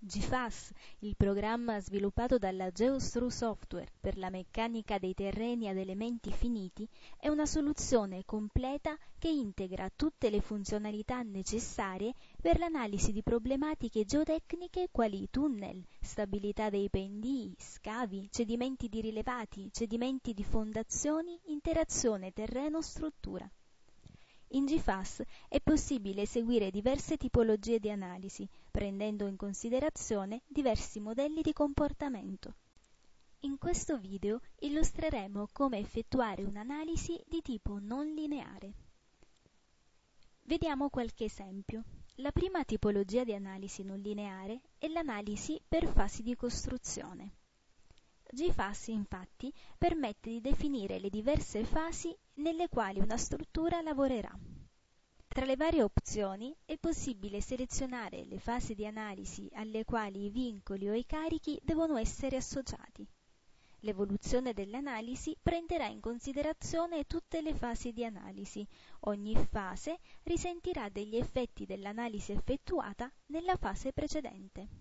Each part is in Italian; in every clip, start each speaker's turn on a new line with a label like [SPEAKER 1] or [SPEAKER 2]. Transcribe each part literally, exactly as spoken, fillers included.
[SPEAKER 1] G F A S, il programma sviluppato dalla Geostru Software per la meccanica dei terreni ad elementi finiti, è una soluzione completa che integra tutte le funzionalità necessarie per l'analisi di problematiche geotecniche quali tunnel, stabilità dei pendii, scavi, cedimenti di rilevati, cedimenti di fondazioni, interazione terreno-struttura. In G F A S è possibile eseguire diverse tipologie di analisi, prendendo in considerazione diversi modelli di comportamento. In questo video illustreremo come effettuare un'analisi di tipo non lineare. Vediamo qualche esempio. La prima tipologia di analisi non lineare è l'analisi per fasi di costruzione. G F A S, infatti, permette di definire le diverse fasi nelle quali una struttura lavorerà. Tra le varie opzioni è possibile selezionare le fasi di analisi alle quali i vincoli o i carichi devono essere associati. L'evoluzione dell'analisi prenderà in considerazione tutte le fasi di analisi. Ogni fase risentirà degli effetti dell'analisi effettuata nella fase precedente.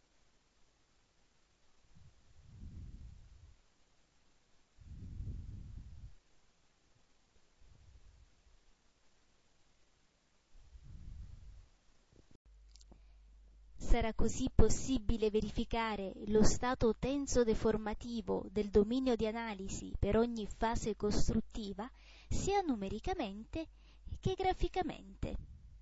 [SPEAKER 1] Sarà così possibile verificare lo stato tenso-deformativo del dominio di analisi per ogni fase costruttiva, sia numericamente che graficamente.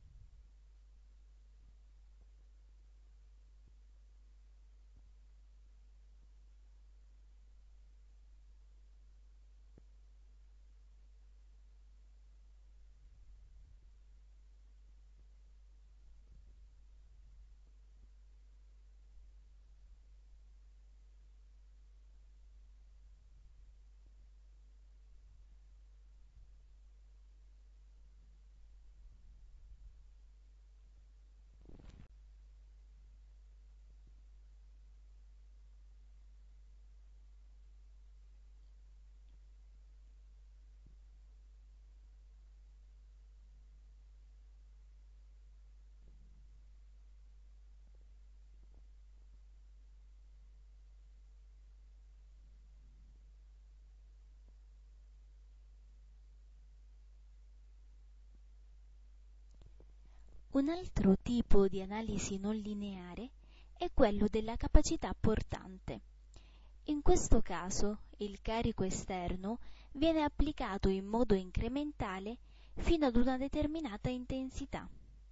[SPEAKER 1] Un altro tipo di analisi non lineare è quello della capacità portante. In questo caso il carico esterno viene applicato in modo incrementale fino ad una determinata intensità.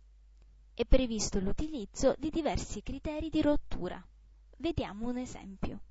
[SPEAKER 1] È previsto l'utilizzo di diversi criteri di rottura. Vediamo un esempio.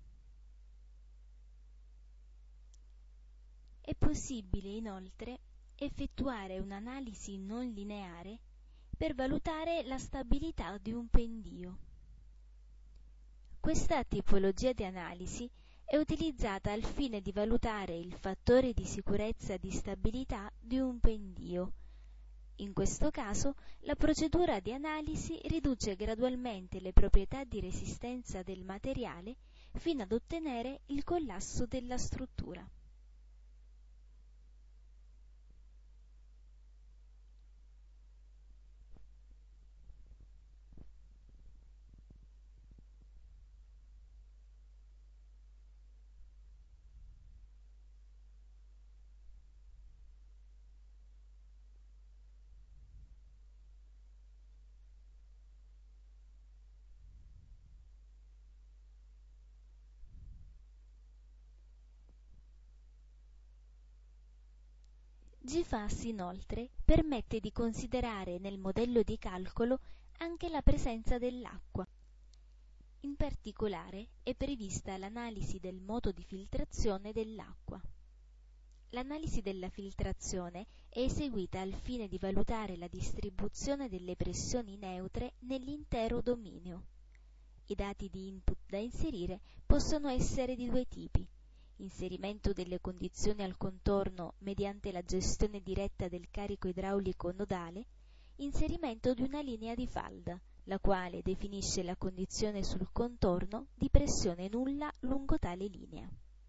[SPEAKER 1] È possibile inoltre effettuare un'analisi non lineare per valutare la stabilità di un pendio. Questa tipologia di analisi è utilizzata al fine di valutare il fattore di sicurezza di stabilità di un pendio. In questo caso, la procedura di analisi riduce gradualmente le proprietà di resistenza del materiale fino ad ottenere il collasso della struttura. G F A S inoltre permette di considerare nel modello di calcolo anche la presenza dell'acqua. In particolare è prevista l'analisi del modo di filtrazione dell'acqua. L'analisi della filtrazione è eseguita al fine di valutare la distribuzione delle pressioni neutre nell'intero dominio. I dati di input da inserire possono essere di due tipi: inserimento delle condizioni al contorno mediante la gestione diretta del carico idraulico nodale, inserimento di una linea di falda, la quale definisce la condizione sul contorno di pressione nulla lungo tale linea.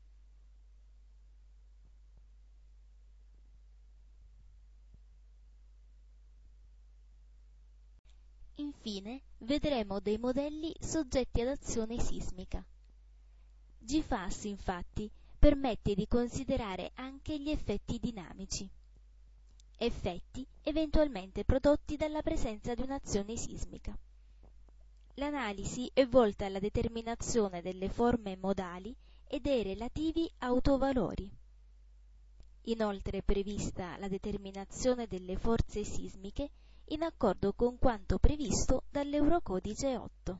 [SPEAKER 1] Infine, vedremo dei modelli soggetti ad azione sismica. G F A S, infatti, permette di considerare anche gli effetti dinamici, effetti eventualmente prodotti dalla presenza di un'azione sismica. L'analisi è volta alla determinazione delle forme modali e dei relativi autovalori. Inoltre è prevista la determinazione delle forze sismiche in accordo con quanto previsto dall'Eurocodice otto.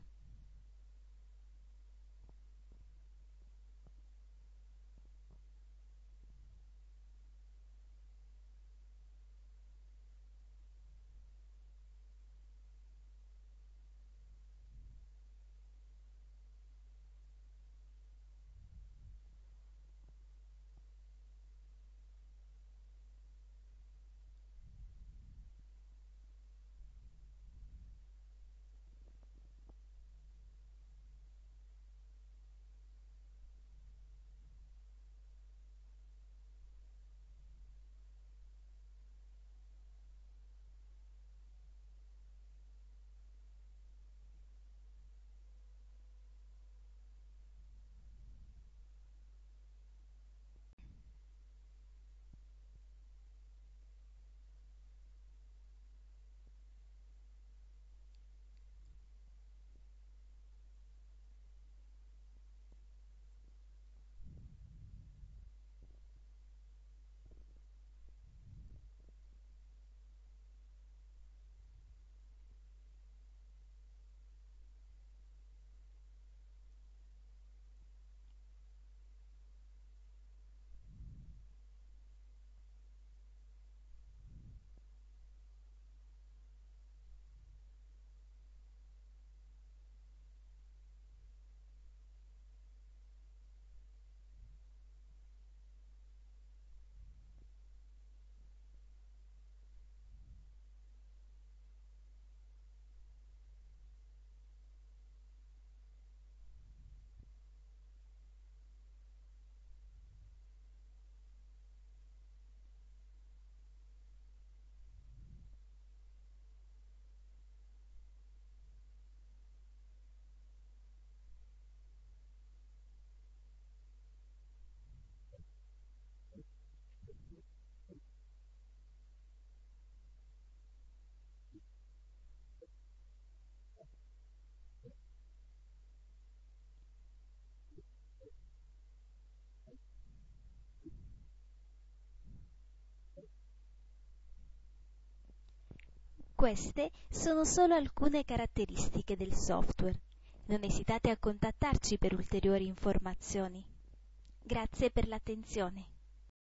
[SPEAKER 1] Queste sono solo alcune caratteristiche del software. Non esitate a contattarci per ulteriori informazioni. Grazie per l'attenzione.